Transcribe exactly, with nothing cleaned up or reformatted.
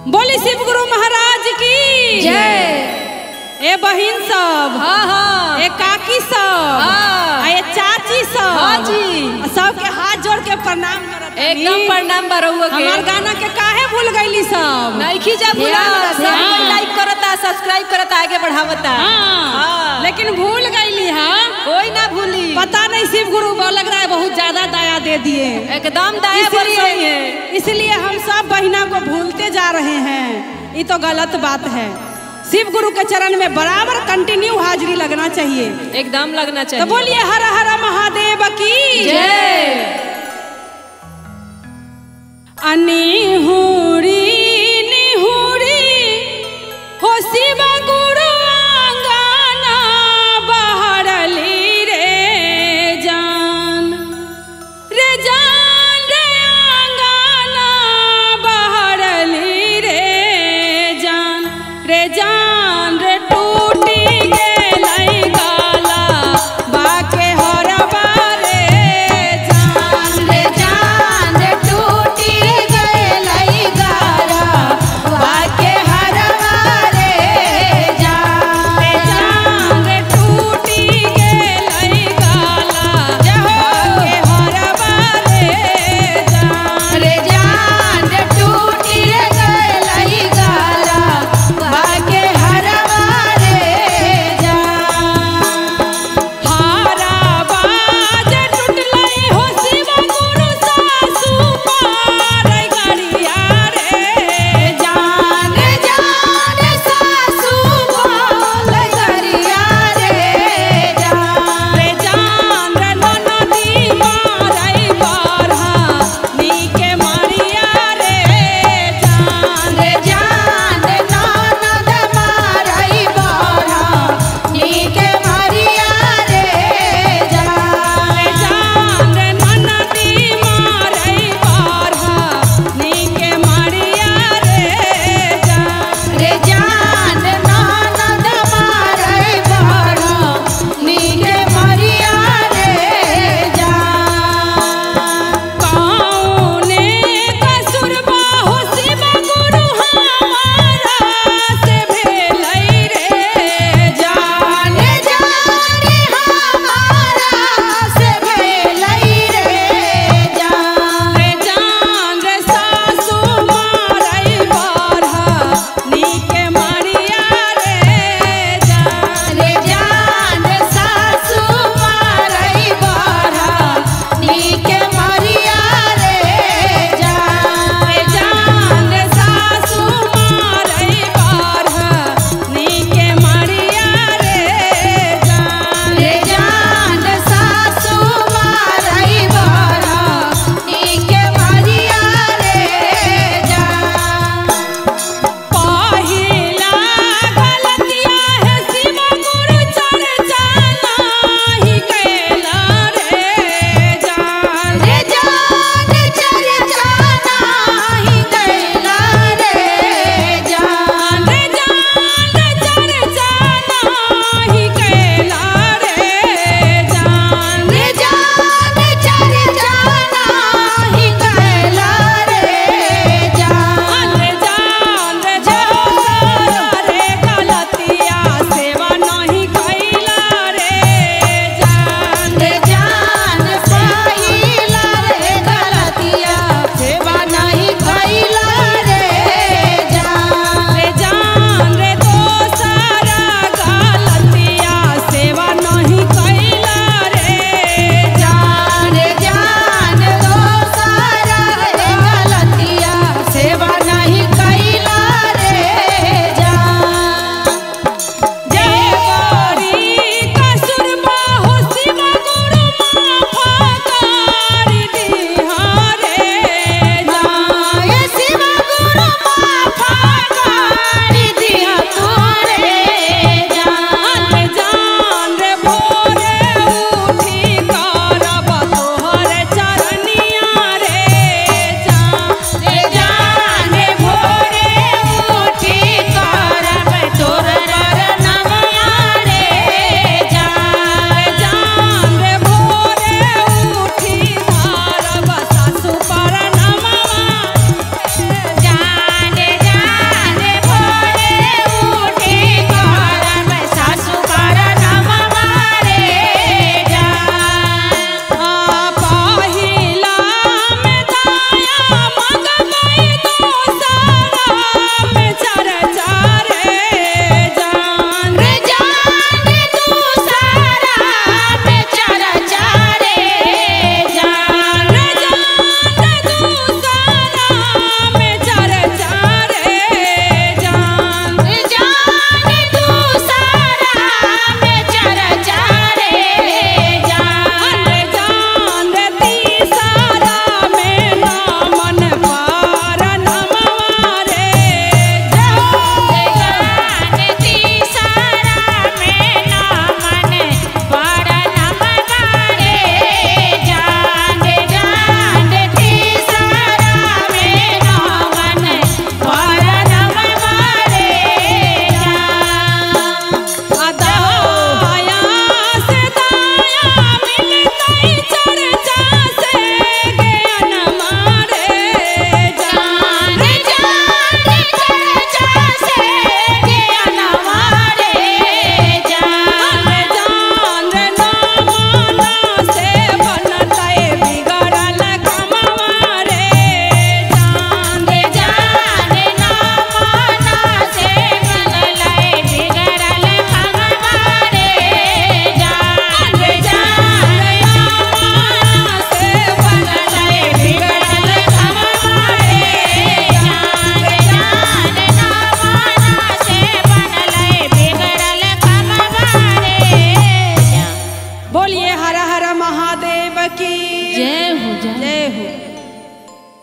बोली शिव गुरु महाराज की जय। ए बहिन सब, हाँ हाँ, ए काकी सब, हाँ, ए चाची सब, हाँ जी, सबके हाथ जोड़ के प्रणाम करत। एकदम प्रणाम बरहुआ के। हमार गाना के काहे भूल गईली सब? नहीं खींचा भूला, सब लाइक करता, सब्सक्राइब करता, आगे बढ़ावता। हाँ, लेकिन भूल गईली। हाँ, कोई ना भूली। पता नहीं शिव गुरु को लग रहा है बहुत ज्यादा दया दे दिए, एकदम दया बरसाई है। इसलिए हम सब बहिना को भूलते जा रहे हैं। ये तो गलत बात है। शिव गुरु के चरण में बराबर कंटिन्यू हाजिरी लगना चाहिए, एकदम लगना चाहिए। तो बोलिए हर हर महादेव की जय। अनिहुरी